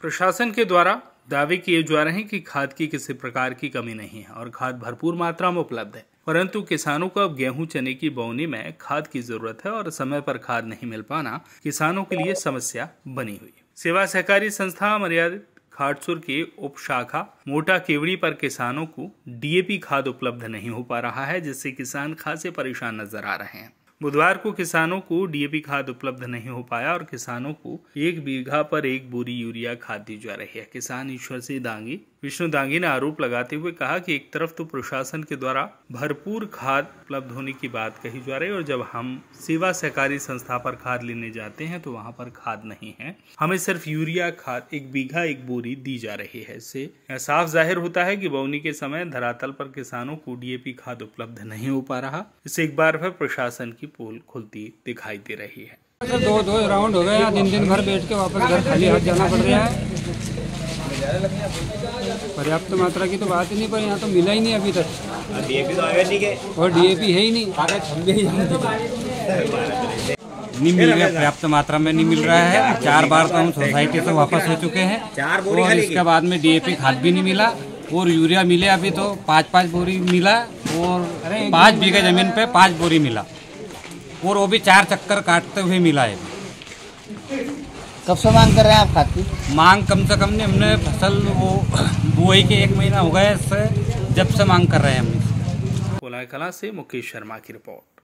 प्रशासन के द्वारा दावे किए जा रहे हैं कि खाद की किसी प्रकार की कमी नहीं है और खाद भरपूर मात्रा में उपलब्ध है, परंतु किसानों को अब गेहूं चने की बोवनी में खाद की जरूरत है और समय पर खाद नहीं मिल पाना किसानों के लिए समस्या बनी हुई है। सेवा सहकारी संस्था मर्यादित खाटसुर के उप शाखा मोटा केवड़ी पर किसानों को डीएपी खाद उपलब्ध नहीं हो पा रहा है, जिससे किसान खासे परेशान नजर आ रहे हैं। बुधवार को किसानों को डीएपी खाद उपलब्ध नहीं हो पाया और किसानों को 1 बीघा पर 1 बोरी यूरिया खाद दी जा रही है। किसान ईश्वर सिंह विष्णु दांगी ने आरोप लगाते हुए कहा कि एक तरफ तो प्रशासन के द्वारा भरपूर खाद उपलब्ध होने की बात कही जा रही है और जब हम सेवा सहकारी संस्था पर खाद लेने जाते हैं तो वहां पर खाद नहीं है, हमें सिर्फ यूरिया खाद 1 बीघा 1 बोरी दी जा रही है। इससे साफ जाहिर होता है कि बोवनी के समय धरातल पर किसानों को डीएपी खाद उपलब्ध नहीं हो पा रहा। इससे एक बार फिर प्रशासन की पोल खुलती दिखाई दे रही है। दो राउंड हो गए, दिन भर बैठ के वापस घर खाली हाथ जाना पड़ रहा है। पर्याप्त मात्रा की तो बात ही नहीं, पर यहाँ तो मिला ही नहीं अभी तक। डीएपी तो आया नहीं है और डीएपी है ही नहीं मिल रहा, पर्याप्त मात्रा में नहीं मिल रहा है। 4 बार तो हम सोसाइटी से वापस हो चुके हैं और इसके बाद में डीएपी खाद भी नहीं मिला और यूरिया मिले अभी तो 5-5 बोरी मिला और 5 बीघे जमीन पे 5 बोरी मिला और वो भी 4 चक्कर काटते हुए मिला है। कब से मांग कर रहे हैं आप खाद की? मांग कम से कम हमने फसल वो बुआई के 1 महीना हो गया इससे, जब से मांग कर रहे हैं हम। कोलाय कला से मुकेश शर्मा की रिपोर्ट।